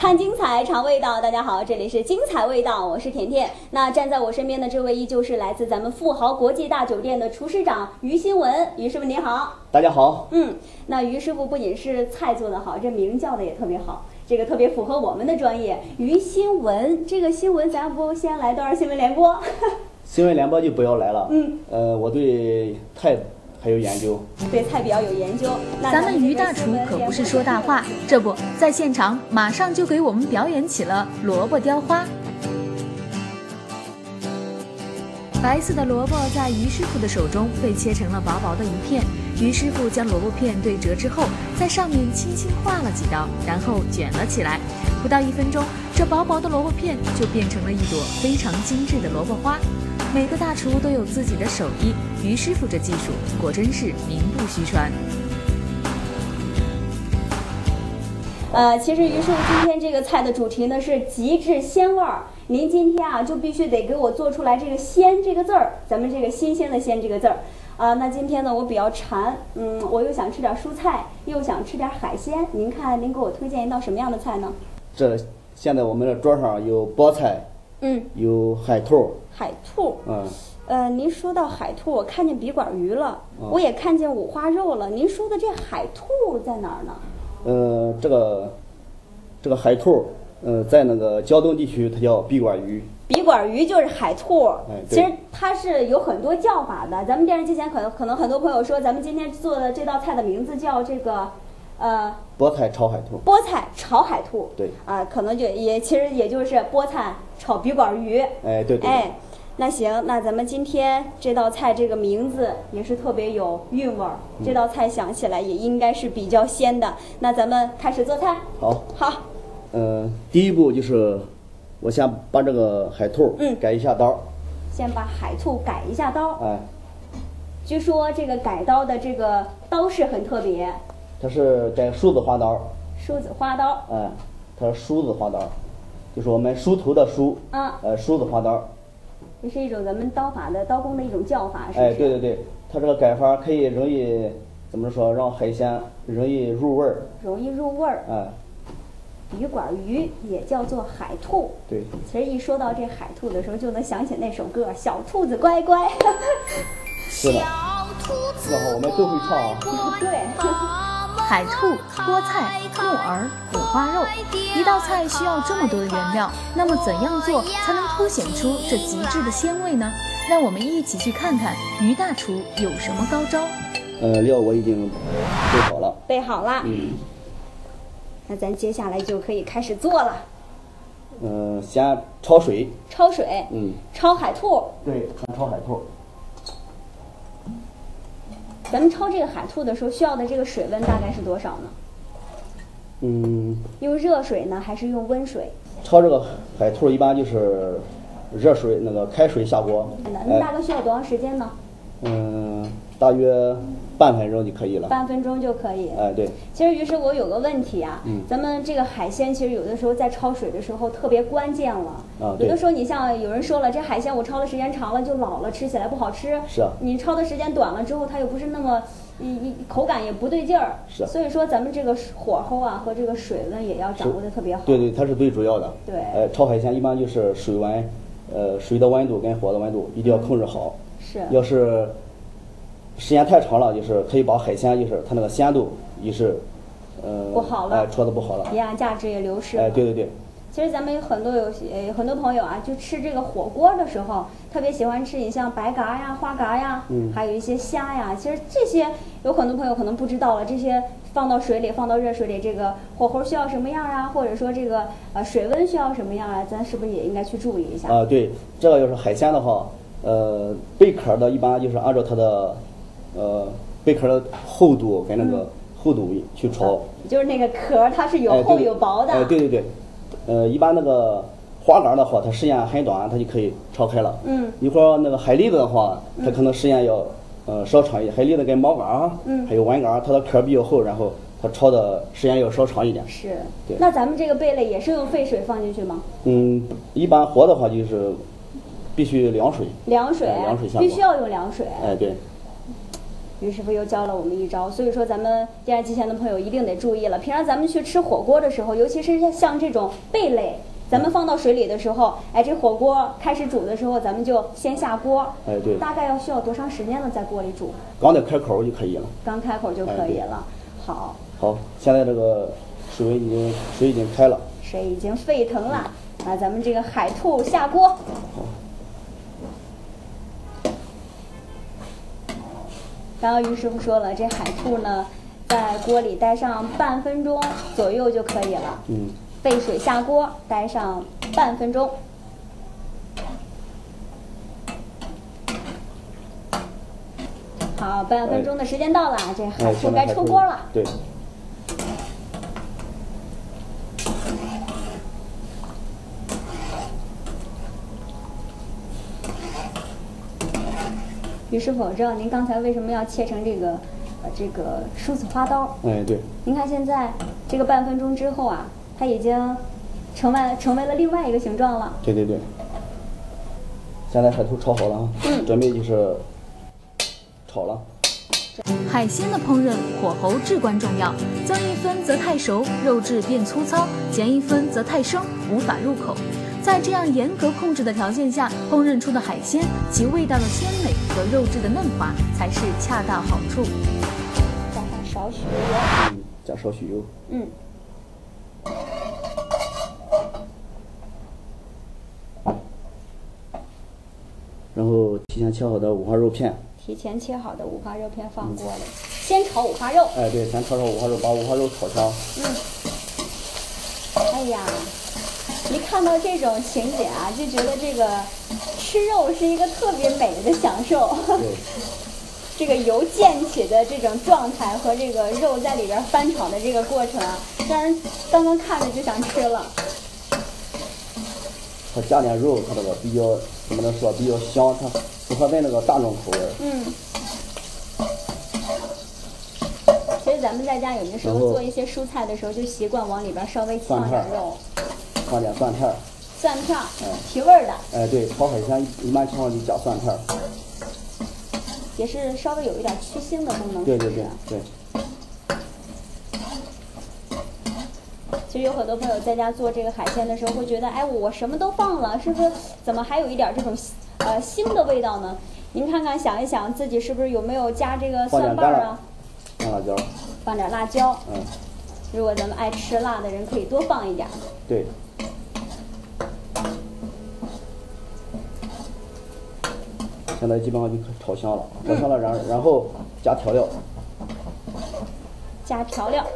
看精彩尝味道，大家好，这里是精彩味道，我是甜甜。那站在我身边的这位依旧是来自咱们富豪国际大酒店的厨师长于新文，于师傅您好。 大家好。 那于师傅不仅是菜做得好，这名叫的也特别好，这个特别符合我们的专业。于新文，这个新闻咱不先来段新闻联播？ 新闻联播就不要来了。我对菜还有研究， 对菜比较有研究。 咱们于大厨可不是说大话，这不在现场马上就给我们表演起了萝卜雕花。白色的萝卜在于师傅的手中被切成了薄薄的一片，于师傅将萝卜片对折之后，在上面轻轻划了几刀，然后卷了起来。不到1分钟，这薄薄的萝卜片就变成了一朵非常精致的萝卜花。每个大厨都有自己的手艺，于师傅这技术果真是名不虚传。 其实于师傅今天这个菜的主题呢是极致鲜味儿。您今天啊就必须得给我做出来这个鲜这个字儿，咱们这个新鲜的鲜这个字儿。那今天呢我比较馋，我又想吃点蔬菜，又想吃点海鲜。您看您给我推荐一道什么样的菜呢？ 这现在我们的桌上有菠菜，有海兔。 海兔，您说到海兔，我看见笔管鱼了，我也看见五花肉了。您说的这海兔在哪儿呢？ 这个海兔，在那个胶东地区它叫笔管鱼。 笔管鱼就是海兔， 其实它是有很多叫法的。咱们电视机前可能很多朋友说，咱们今天做的这道菜的名字叫这个菠菜炒海兔。 菠菜炒海兔， 对可能其实也就是菠菜炒笔管鱼。 对。 那行，那咱们今天这道菜这个名字也是特别有韵味儿，这道菜想起来也应该是比较鲜的。那咱们开始做菜。好。 第一步就是我先把这个海兔改一下刀。 先把海兔改一下刀。据说这个改刀的这个刀式很特别。 它是改梳子花刀。 梳子花刀。 它是梳子花刀，就是我们梳头的梳。梳子花刀。 这是一种咱们刀工的一种叫法，是不是？ 对，它这个改法可以容易怎么说，让海鲜容易入味儿。笔管鱼也叫做海兔。对。其实一说到这海兔的时候，就能想起那首歌《小兔子乖乖》。 是的。那好，我们都会唱啊。 对。 海兔、菠菜、木耳、五花肉，一道菜需要这么多的原料，那么怎样做才能凸显出这极致的鲜味呢？让我们一起去看看于大厨有什么高招。 料我已经备好了。 那咱接下来就可以开始做了。 先焯水。 焯海兔。 对，先焯海兔。 咱们焯这个海兔的时候需要的这个水温大概是多少呢？用热水呢，还是用温水？ 焯这个海兔一般就是热水，那个开水下锅。 那大概需要多长时间呢？ 大约半分钟就可以了。 半分钟就可以。 对。 其实于是我有个问题啊，咱们这个海鲜其实有的时候在焯水的时候特别关键了。有的时候你像有人说了，这海鲜我焯的时间长了就老了，吃起来不好吃。 是啊。 你焯的时间短了之后，它又不是那么口感也不对劲儿。 是。 所以说咱们这个火候啊和这个水温也要掌握的特别好。 对，它是最主要的。 对。 焯海鲜一般就是水温，水的温度跟火的温度一定要控制好。 是。要是时间太长了，就是可以把海鲜就是它那个鲜度也是不好了， 焯的不好了， 营养价值也流失了。 对。 其实咱们有很多朋友啊，就吃这个火锅的时候，特别喜欢吃你像白蛤呀、花蛤呀，还有一些虾呀。其实这些有很多朋友可能不知道了，这些放到水里，放到热水里，这个火候需要什么样啊？或者说这个水温需要什么样啊？咱是不是也应该去注意一下？ 对，这个要是海鲜的话，贝壳的一般就是按照它的贝壳的厚度跟那个厚度去焯。 就是那个壳它是有厚有薄的。 对。一般那个花蛤的话，它时间很短，它就可以焯开了。一会儿那个海蛎子的话，它可能时间要稍长一点。海蛎子跟毛蛤，还有湾蛤，它的壳比较厚，然后它焯的时间要稍长一点。 是。 对。 那咱们这个贝类也是用沸水放进去吗？ 一般活的话就是必须凉水。 凉水。 凉水下锅。 必须要用凉水。 对。 于师傅又教了我们一招，所以说咱们电视机前的朋友一定得注意了。平常咱们去吃火锅的时候，尤其是像这种贝类，咱们放到水里的时候，哎，这火锅开始煮的时候，咱们就先下锅。 哎，对。 大概要需要多长时间呢？在锅里煮？ 刚得开口就可以了。刚开口就可以了。好。 好，现在这个水已经开了。 水已经沸腾了，那咱们这个海兔下锅。好。刚刚于师傅说了，这海兔呢，在锅里待上半分钟左右就可以了。沸水下锅，待上半分钟。好，半分钟的时间到了，这海兔该出锅了。 对。 于师傅，我知道您刚才为什么要切成这个梳子花刀？ 哎，对。 您看现在这个半分钟之后啊，它已经成为了另外一个形状了。 对对对。现在海兔炒好了啊，准备就是炒了。 海鲜的烹饪火候至关重要，增一分则太熟，肉质变粗糙；减一分则太生，无法入口。在这样严格控制的条件下，烹饪出的海鲜，其味道的鲜美和肉质的嫩滑才是恰到好处。 加上少许油。 加少许油。然后提前切好的五花肉片。 提前切好的五花肉片放锅里，先炒五花肉。 哎，对，先炒五花肉，把五花肉炒香。 哎呀。一看到这种情景啊，就觉得这个吃肉是一个特别美的享受。这个油溅起的这种状态和这个肉在里边翻炒的这个过程啊，让人刚刚看着就想吃了。 它加点肉，它这个比较怎么能说比较香，它符合咱那个大众口味。 其实咱们在家有的时候做一些蔬菜的时候，就习惯往里边稍微放点肉。 放点蒜片。 蒜片，提味儿的。 哎，对，炒海鲜一般情况就加蒜片。 也是稍微有一点去腥的功能。 对对对对。 其实有很多朋友在家做这个海鲜的时候，会觉得，哎，我什么都放了，是不是？怎么还有一点这种腥的味道呢？您看看，想一想，自己是不是有没有加这个蒜瓣啊？ 放辣椒。 放点辣椒。如果咱们爱吃辣的人，可以多放一点。 对。现在基本上就炒香了，然后加调料。 加调料。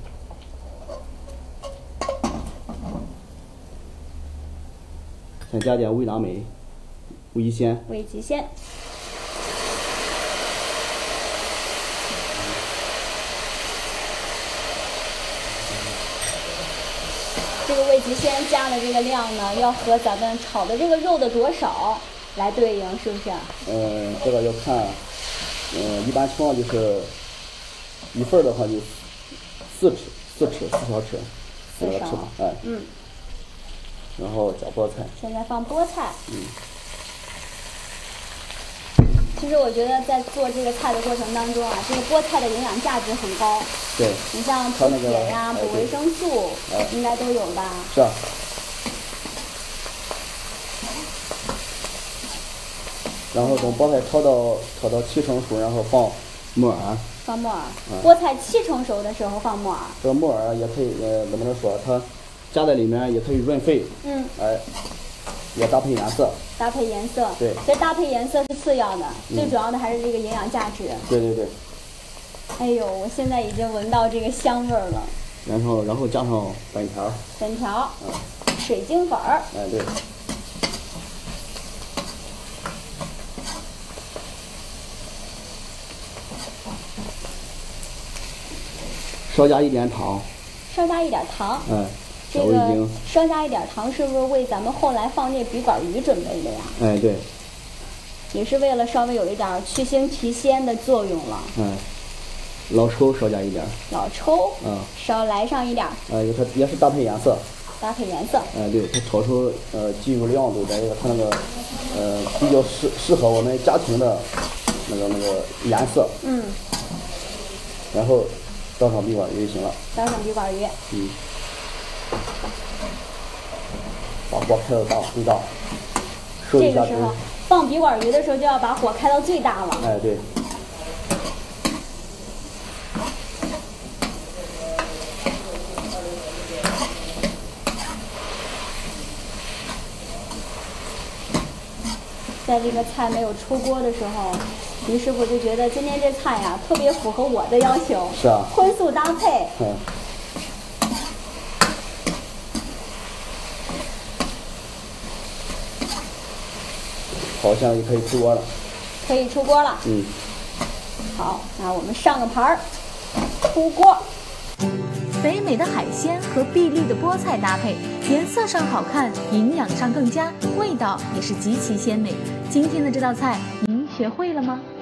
再加点味达美、味鲜。 味极鲜。这个味极鲜加的这个量呢，要和咱们炒的这个肉的多少来对应，是不是？ 这个要看，一般情况就是一份的话就4小匙，那个尺码，哎。然后加菠菜。 现在放菠菜。其实我觉得在做这个菜的过程当中啊，这个菠菜的营养价值很高。 对。 你像补铁呀、补维生素，应该都有吧？ 是啊。然后等菠菜炒到7成熟，然后放木耳。 放木耳。菠菜7成熟的时候放木耳。 这个木耳也可以，怎么能说它加在里面也可以润肺。哎。也搭配颜色。 搭配颜色。 对。 其实搭配颜色是次要的，最主要的还是这个营养价值。 对对对。 哎呦，我现在已经闻到这个香味儿了。 然后加上粉条。 粉条。水晶粉儿。 哎，对。稍加一点糖。 稍加一点糖。这个稍加一点糖，是不是为咱们后来放这笔管鱼准备的呀？ 哎，对。 也是为了稍微有一点去腥提鲜的作用了。 老抽少加一点。 老抽。少来上一点。 它也是搭配颜色。 搭配颜色。 哎，对，它炒出鸡肉亮度，再一个它那个比较适合我们家庭的那个颜色。然后倒上笔管鱼就行了。 倒上笔管鱼。 把火开到最大。 这个时候放笔管鱼的时候就要把火开到最大了。 哎，对。 在这个菜没有出锅的时候，于师傅就觉得今天这菜呀特别符合我的要求。 是啊。 荤素搭配。 好像就可以出锅了。 可以出锅了。好，那我们上个盘儿，出锅。 肥美的海鲜和碧绿的菠菜搭配，颜色上好看，营养上更佳，味道也是极其鲜美。今天的这道菜您学会了吗？